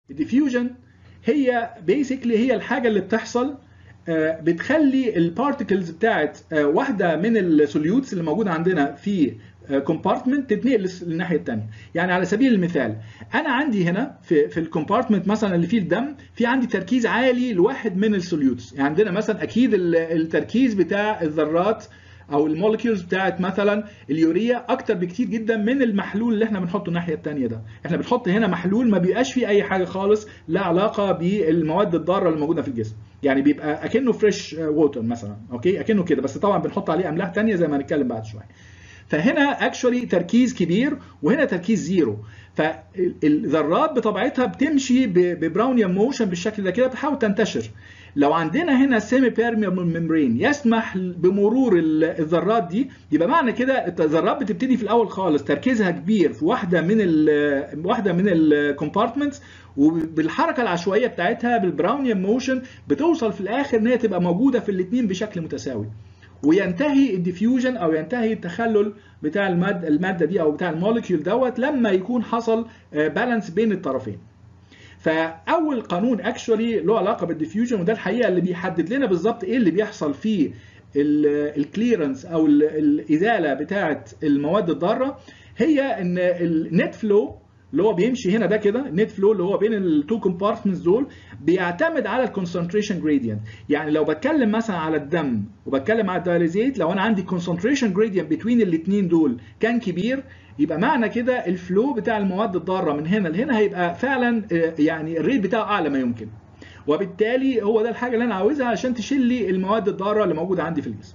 الديفيوجن هي بيسكلي هي الحاجه اللي بتحصل بتخلي البارتكلز بتاعت واحده من السوليوتس اللي موجوده عندنا في كومبارتمنت تتنقل للناحيه الثانيه. يعني على سبيل المثال انا عندي هنا في الكومبارتمنت مثلا اللي فيه الدم في عندي تركيز عالي لواحد من السوليوتس. يعني عندنا مثلا اكيد التركيز بتاع الذرات او المولكيولز بتاعت مثلا اليوريا اكتر بكتير جدا من المحلول اللي احنا بنحطه الناحيه الثانيه ده. احنا بنحط هنا محلول ما بيبقاش فيه اي حاجه خالص لا علاقه بالمواد الضاره اللي موجوده في الجسم، يعني بيبقى اكنه فريش ووتر مثلا، اوكي اكنه كده، بس طبعا بنحط عليه املاح ثانيه زي ما هنتكلم بعد شويه. فهنا اكشولي تركيز كبير وهنا تركيز زيرو. فالذرات بطبيعتها بتمشي ببراونيان موشن بالشكل ده كده، بتحاول تنتشر. لو عندنا هنا سيمي بيرميبل ممبرين يسمح بمرور الذرات دي، يبقى معنى كده الذرات بتبتدي في الاول خالص تركيزها كبير في واحده من الكومبارتمنتس، وبالحركه العشوائيه بتاعتها بالبراونيان موشن بتوصل في الاخر ان هي تبقى موجوده في الاثنين بشكل متساوي، وينتهي الديفيوجن او ينتهي التخلل بتاع الماده دي او بتاع المولكيول دوت لما يكون حصل بالانس بين الطرفين. فاول قانون اكشولي له علاقه بالديفيوجن، وده الحقيقه اللي بيحدد لنا بالظبط ايه اللي بيحصل في الكليرنس او الازاله بتاعه المواد الضاره، هي ان النت فلو اللي هو بيمشي هنا ده كده، النت فلو اللي هو بين التو كومبارتمنتس دول بيعتمد على الكونسنتريشن جريدينت. يعني لو بتكلم مثلا على الدم وبتكلم على الدياليزيت، لو انا عندي كونسنتريشن جريدينت بين الاثنين دول كان كبير، يبقى معنى كده الفلو بتاع المواد الضاره من هنا لهنا هيبقى فعلا يعني الريت بتاعه اعلى ما يمكن، وبالتالي هو ده الحاجه اللي انا عاوزها عشان تشيل لي المواد الضاره اللي موجوده عندي في الجسم.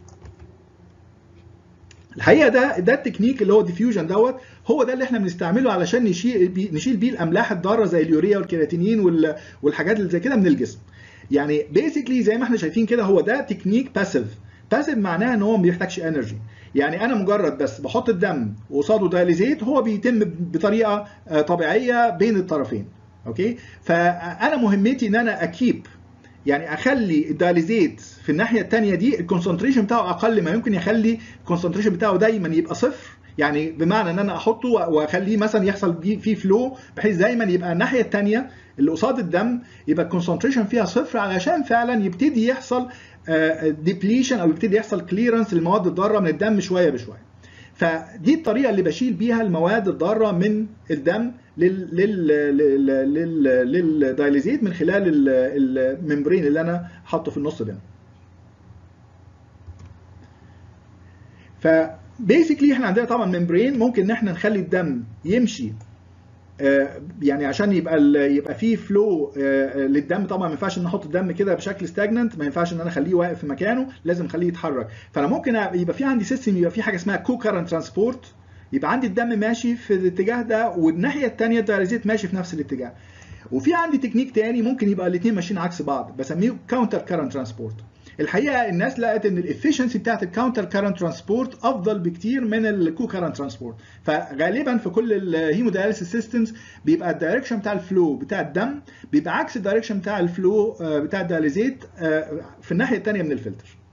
الحقيقه ده التكنيك اللي هو ديفيوجن دوت، هو ده اللي احنا بنستعمله علشان نشيل بيه الاملاح الضاره زي اليوريا والكرياتينين والحاجات اللي زي كده من الجسم. يعني بيسكلي زي ما احنا شايفين كده هو ده تكنيك باسيف. باسيف معناها ان هو ما بيحتاجش انرجي، يعني انا مجرد بس بحط الدم وقصاده دايليزيت هو بيتم بطريقه طبيعيه بين الطرفين. اوكي، فانا مهمتي ان انا يعني اخلي الدياليزيت في الناحيه الثانيه دي الكونسنتريشن بتاعه اقل ما يمكن، يخلي الكونسنتريشن بتاعه دايما يبقى صفر. يعني بمعنى ان انا احطه واخليه مثلا يحصل فيه فلو، بحيث دايما يبقى الناحيه الثانيه اللي قصاد الدم يبقى الكونسنتريشن فيها صفر، علشان فعلا يبتدي يحصل ديبليشن او يبتدي يحصل كليرنس للمواد الضاره من الدم شويه بشويه. فدي الطريقه اللي بشيل بيها المواد الضاره من الدم للدايليزيت من خلال الممبرين اللي انا حاطه في النص ده. فبيسكلي احنا عندنا طبعا ممبرين ممكن ان احنا نخلي الدم يمشي، يعني عشان يبقى فيه فلو للدم. طبعا ما ينفعش ان احط الدم كده بشكل ستاجننت، ما ينفعش ان انا اخليه واقف في مكانه، لازم اخليه يتحرك. فانا ممكن يبقى في عندي سيستم، يبقى في حاجه اسمها كو كارنت ترانسبورت، يبقى عندي الدم ماشي في الاتجاه ده والناحيه الثانيه الدايليزيت ماشي في نفس الاتجاه. وفي عندي تكنيك تاني ممكن يبقى الاثنين ماشيين عكس بعض، بسميه كاونتر كارنت ترانسبورت. الحقيقه الناس لقت ان الافشنسي بتاعت الكاونتر كارنت ترانسبورت افضل بكتير من الكو كارنت ترانسبورت. فغالبا في كل الهيموداياليسيس سيستمز بيبقى الدايركشن بتاع الفلو بتاع الدم بيبقى عكس الدايركشن بتاع الفلو بتاع الدياليزيت في الناحيه الثانيه من الفلتر.